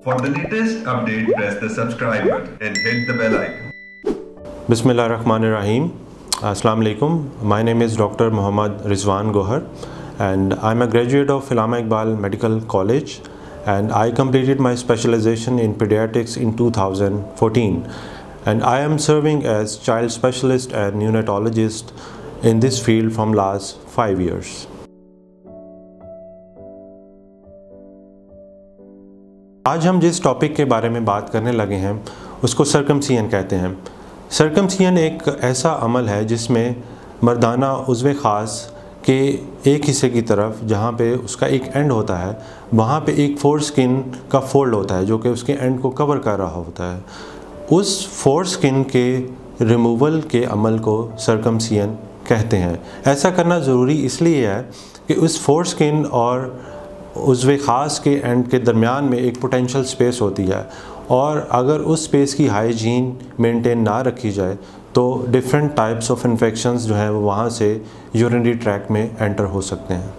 For the latest update, press the subscribe button and hit the bell icon. Bismillahirrahmanirrahim. Assalamu alaikum. My name is Dr. Muhammad Rizwan Gohar and I'm a graduate of Allama Iqbal Medical College, and I completed my specialization in pediatrics in 2014, and I am serving as child specialist and neonatologist in this field from last 5 years. आज हम जिस topic के बारे में बात करने लगे हैं उसको सर्कमसिजन कहते हैं। सर्कमसिजन एक ऐसा अमल है जिसमें मर्दाना उज़्व ख़ास के एक हिस्से की तरफ, जहाँ पे उसका एक एंड होता है, वहाँ पे एक फोर स्किन का फोल्ड होता है जो कि उसके एंड को कवर कर रहा होता है। उस फोर स्किन के रिमूवल के अमल को सर्कमसिजन कहते हैं। ऐसा करना ज़रूरी इसलिए है कि उस फोर स्किन और उज़्व ख़ास के एंड के दरमियान में एक पोटेंशियल स्पेस होती है, और अगर उस स्पेस की हाइजीन मेंटेन ना रखी जाए तो डिफरेंट टाइप्स ऑफ इन्फेक्शंस जो हैं वो वहाँ से यूरिनरी ट्रैक्ट में एंटर हो सकते हैं।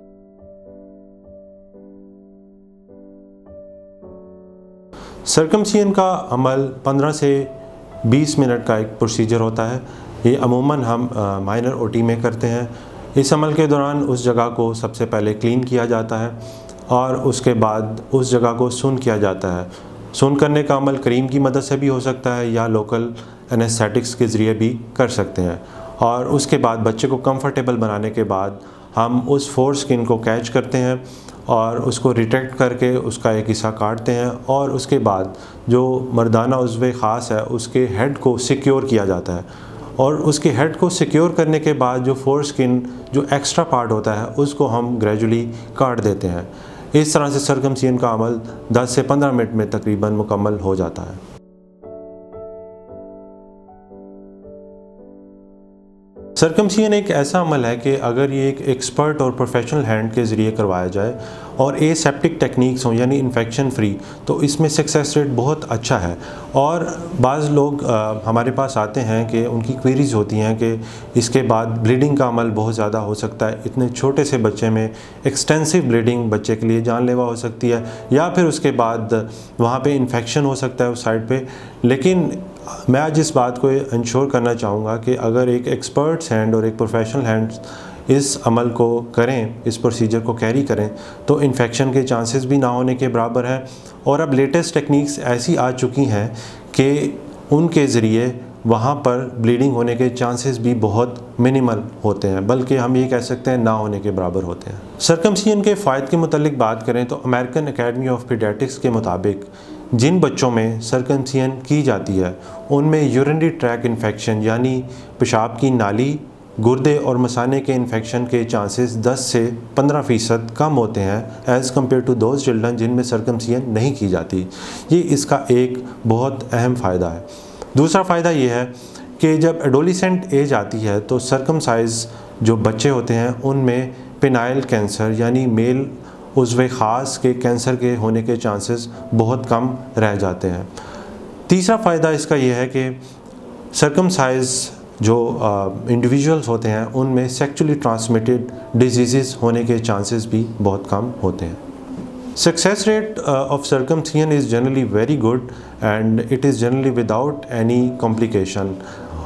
सर्कमसिजन का अमल 15 से 20 मिनट का एक प्रोसीजर होता है। ये अमूमन हम माइनर ओटी में करते हैं। इस अमल के दौरान उस जगह को सबसे पहले क्लीन किया जाता है और उसके बाद उस जगह को सुन किया जाता है। सुन करने का अमल क्रीम की मदद से भी हो सकता है या लोकल एनेस्थेटिक्स के ज़रिए भी कर सकते हैं। और उसके बाद बच्चे को कंफर्टेबल बनाने के बाद हम उस फोर स्किन को कैच करते हैं और उसको रिट्रैक्ट करके उसका एक हिस्सा काटते हैं, और उसके बाद जो मर्दाना उज़्व ख़ास है उसके हेड को सिक्योर किया जाता है, और उसके हेड को सिक्योर करने के बाद जो फोर स्किन जो एक्स्ट्रा पार्ट होता है उसको हम ग्रेजुअली काट देते हैं। इस तरह से सर्कमसिजन का अमल 10 से 15 मिनट में तकरीबन मुकम्मल हो जाता है। सर्कमसिजन एक ऐसा अमल है कि अगर ये एक एक्सपर्ट और प्रोफेशनल हैंड के ज़रिए करवाया जाए और एसेप्टिक टेक्निक्स हों यानी इन्फेक्शन फ्री, तो इसमें सक्सेस रेट बहुत अच्छा है। और बाज़ लोग हमारे पास आते हैं कि उनकी क्वेरीज़ होती हैं कि इसके बाद ब्लीडिंग का अमल बहुत ज़्यादा हो सकता है, इतने छोटे से बच्चे में एक्सटेंसिव ब्लीडिंग बच्चे के लिए जानलेवा हो सकती है, या फिर उसके बाद वहाँ पे इन्फेक्शन हो सकता है उस साइड पे। लेकिन मैं आज इस बात को इंश्योर करना चाहूँगा कि अगर एक एक्सपर्ट्स हैंड और एक प्रोफेशनल हैंड इस अमल को करें, इस प्रोसीजर को कैरी करें, तो इन्फेक्शन के चांसेस भी ना होने के बराबर हैं। और अब लेटेस्ट टेक्निक्स ऐसी आ चुकी हैं कि उनके ज़रिए वहाँ पर ब्लीडिंग होने के चांसेस भी बहुत मिनिमल होते हैं, बल्कि हम ये कह सकते हैं ना होने के बराबर होते हैं। सर्कमसिजन के फ़ायदे के मुतालिक बात करें तो अमेरिकन एकेडमी ऑफ पीडियाट्रिक्स के मुताबिक जिन बच्चों में सर्कमसिजन की जाती है उनमें यूरिनरी ट्रैक इन्फेक्शन यानी पेशाब की नाली, गुर्दे और मसाने के इन्फेक्शन के चांसेस 10 से 15% कम होते हैं as compare to those children जिनमें सर्कमसिजन नहीं की जाती। ये इसका एक बहुत अहम फ़ायदा है। दूसरा फ़ायदा ये है कि जब एडोलिसेंट एज आती है तो सर्कमसाइज जो बच्चे होते हैं उनमें पेनाइल कैंसर यानी मेल उज़्व ख़ास के कैंसर के होने के चांसेस बहुत कम रह जाते हैं। तीसरा फ़ायदा इसका यह है कि सर्कमसाइज जो इंडिविजुअल्स होते हैं उनमें सेक्सुअली ट्रांसमिटेड डिजीज़ होने के चांसेस भी बहुत कम होते हैं। Success rate of circumcision is generally very good and it is generally without any complication.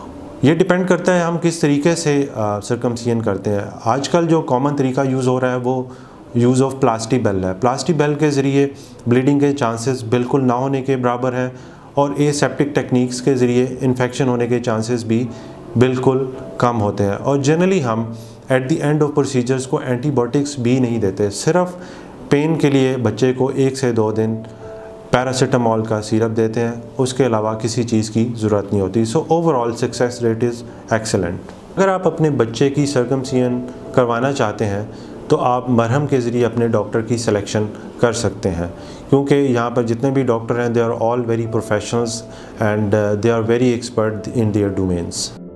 ये डिपेंड करता है हम किस तरीके से सर्कमसिजन करते हैं। आजकल जो कॉमन तरीका यूज़ हो रहा है वो यूज़ ऑफ प्लास्टिक बेल है। प्लास्टिक बेल के ज़रिए ब्लीडिंग के चांसेस बिल्कुल ना होने के बराबर है, और एसेप्टिक टेक्निक्स के ज़रिए इन्फेक्शन होने के चांसेस भी बिल्कुल कम होते हैं। और जनरली हम at the end of procedures को एंटीबायोटिक्स भी नहीं देते, सिर्फ पेन के लिए बच्चे को 1 से 2 दिन पैरासीटामोल का सिरप देते हैं, उसके अलावा किसी चीज़ की ज़रूरत नहीं होती। So overall success rate is excellent. अगर आप अपने बच्चे की सर्कमसिजन करवाना चाहते हैं तो आप मरहम के ज़रिए अपने डॉक्टर की सिलेक्शन कर सकते हैं, क्योंकि यहाँ पर जितने भी डॉक्टर हैं they are all very professionals and they are very expert in their domains.